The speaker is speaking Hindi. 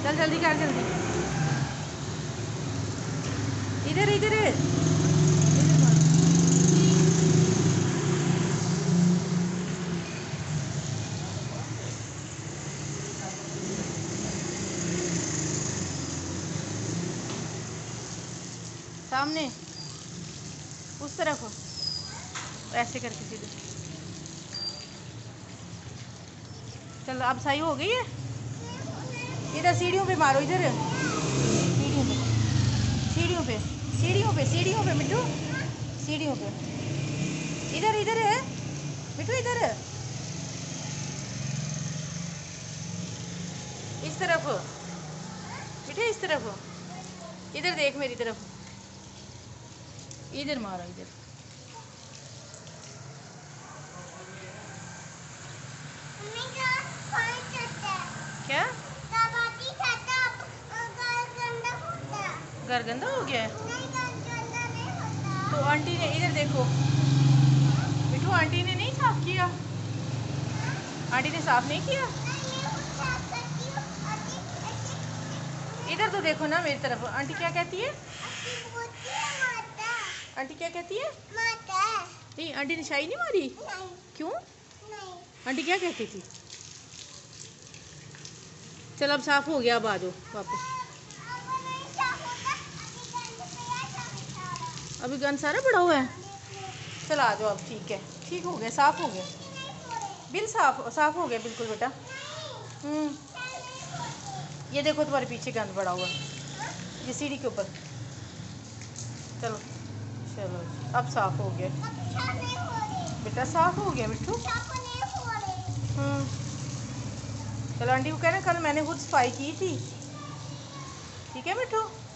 चल जल्दी कर, जल्दी। इधर इधर सामने उस तरफ ऐसे करके सीधे। चलो अब सही हो गई है। इधर सीढ़ियों पे मारो, इधर सीढ़ियों पे, सीढ़ियों पे, सीढ़ियों पे, सीढ़ियों पे मिट्टू, सीढ़ियों पे। इधर इधर है मिट्टू, इधर इस तरफ मिट्टू, इस तरफ। इधर देख मेरी तरफ, इधर मारो, इधर। क्या घर गंदा हो गया है? तो आंटी ने, इधर देखो मिठू, आंटी ने नहीं साफ किया? आंटी ने साफ नहीं किया? इधर तो देखो ना मेरी तरफ। आंटी क्या कहती है? आंटी क्या कहती है? नहीं, आंटी ने शाही नहीं मारी। क्यों? आंटी क्या कहती थी? चल अब साफ हो गया, अब आ जाओ वापस। अभी गंद सारा पड़ा हुआ है। चल आ जाओ अब, ठीक है, ठीक हो गया, साफ हो गया, बिल साफ हो गया बिल्कुल बेटा। ये देखो तुम्हारे पीछे गंद पड़ा हुआ, ये सीढ़ी के ऊपर। चलो चलो अब साफ हो गया बेटा, साफ हो गया मिट्टू। चलो आंटी को कहना कल मैंने खुद सफाई की थी, ठीक है मिट्टू।